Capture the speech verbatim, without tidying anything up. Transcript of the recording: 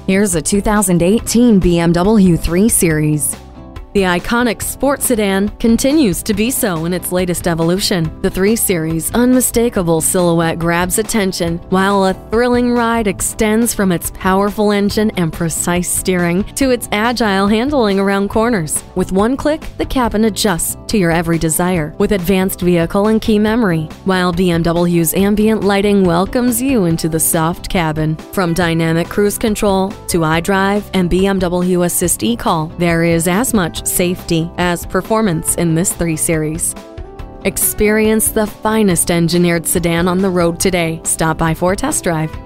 Here's a two thousand eighteen B M W three series. The iconic sports sedan continues to be so in its latest evolution. The three series' unmistakable silhouette grabs attention, while a thrilling ride extends from its powerful engine and precise steering to its agile handling around corners. With one click, the cabin adjusts to your every desire with advanced vehicle and key memory, while B M W's ambient lighting welcomes you into the soft cabin. From dynamic cruise control to iDrive and B M W Assist eCall, there is as much safety as performance in this three series. Experience the finest engineered sedan on the road today. Stop by for a test drive.